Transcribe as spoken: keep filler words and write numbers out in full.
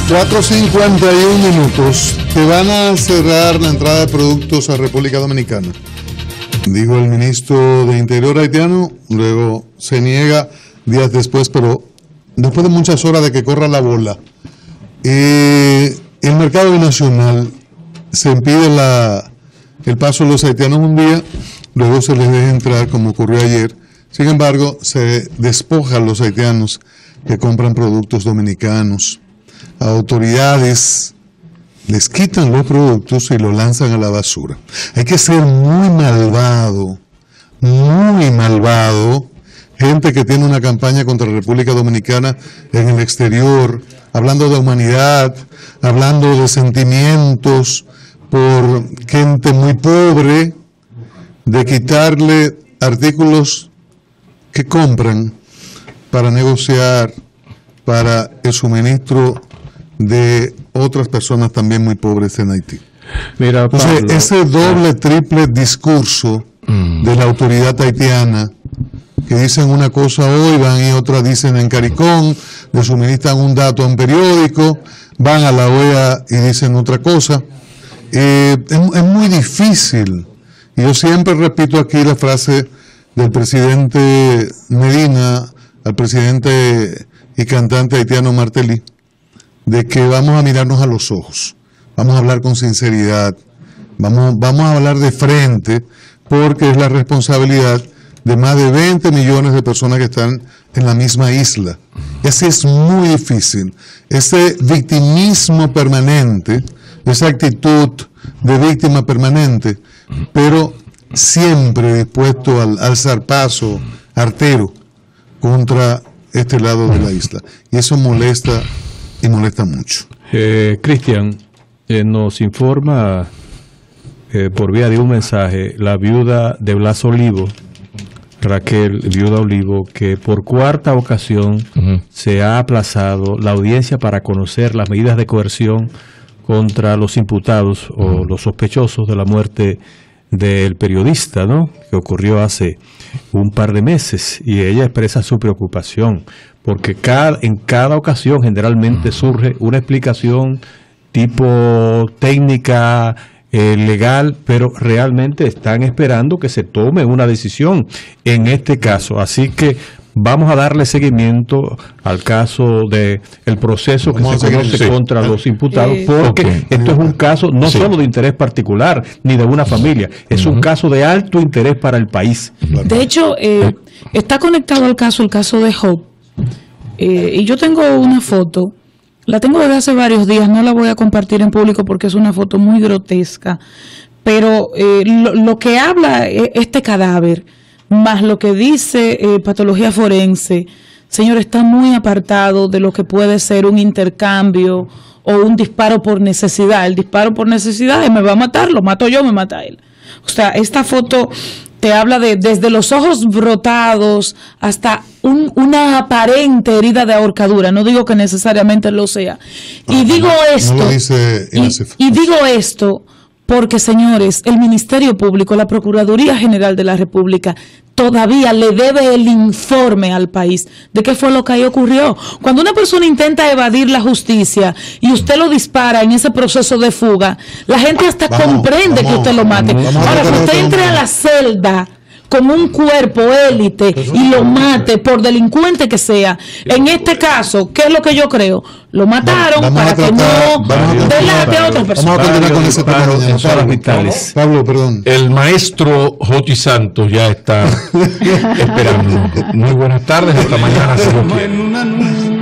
cuatro cincuenta y uno minutos. Te van a cerrar la entrada de productos a República Dominicana, dijo el ministro de Interior haitiano. Luego se niega días después, pero después de muchas horas de que corra la bola. Eh, el mercado binacional se impide la, el paso de los haitianos un día, luego se les deja entrar como ocurrió ayer. Sin embargo, se despoja a los haitianos que compran productos dominicanos. Autoridades les quitan los productos y los lanzan a la basura. Hay que ser muy malvado, muy malvado, gente que tiene una campaña contra la República Dominicana en el exterior, hablando de humanidad, hablando de sentimientos por gente muy pobre, de quitarle artículos que compran para negociar para el suministro de otras personas también muy pobres en Haití. Mira, Entonces, Pablo, ese doble, triple discurso mm. de la autoridad haitiana, que dicen una cosa hoy, van y otra dicen en Caricón, le suministran un dato a un periódico, van a la O E A y dicen otra cosa. Eh, es, es muy difícil. Y yo siempre repito aquí la frase del presidente Medina al presidente y cantante haitiano Martelly, de que vamos a mirarnos a los ojos, vamos a hablar con sinceridad, vamos, vamos a hablar de frente, porque es la responsabilidad de más de veinte millones de personas que están en la misma isla. Y así es muy difícil. Ese victimismo permanente, esa actitud de víctima permanente, pero siempre dispuesto al, al zarpazo artero contra este lado de la isla. Y eso molesta y molesta mucho. Eh, Cristian, eh, nos informa eh, por vía de un mensaje la viuda de Blas Olivo, Raquel, viuda Olivo, que por cuarta ocasión uh-huh. se ha aplazado la audiencia para conocer las medidas de coerción contra los imputados uh-huh. o los sospechosos de la muerte del periodista, ¿no?, que ocurrió hace un par de meses, y ella expresa su preocupación porque cada, en cada ocasión generalmente surge una explicación tipo técnica, eh, legal, pero realmente están esperando que se tome una decisión en este caso. Así que vamos a darle seguimiento al caso de el proceso que se conoce sí. contra los imputados, porque okay. esto es un caso no sí. solo de interés particular ni de una familia, es uh-huh. un caso de alto interés para el país. De hecho, eh, está conectado al caso, el caso de Hope, eh, y yo tengo una foto, la tengo desde hace varios días, no la voy a compartir en público porque es una foto muy grotesca, pero eh, lo, lo que habla este cadáver, más lo que dice eh, patología forense, señor, está muy apartado de lo que puede ser un intercambio o un disparo por necesidad. El disparo por necesidad es: me va a matar, lo mato yo, me mata él. O sea, esta foto te habla de desde los ojos brotados hasta un, una aparente herida de ahorcadura. No digo que necesariamente lo sea. Y ah, digo no, esto, no lo dice y, y digo esto porque, señores, el Ministerio Público, la Procuraduría General de la República, todavía le debe el informe al país de qué fue lo que ahí ocurrió. Cuando una persona intenta evadir la justicia y usted lo dispara en ese proceso de fuga, la gente hasta vamos, comprende vamos, que usted lo mate. Vamos, vamos, Ahora, que usted entre a la celda con un cuerpo élite y lo mate, por delincuente que sea, en este caso, ¿qué es lo que yo creo? Lo mataron vamos para tratar, que no delate a otras personas. Vamos a continuar con ese tema en todas vitales. Pablo, perdón. El maestro Joti Santos ya está esperando. Muy buenas tardes, hasta mañana si Dios quiere.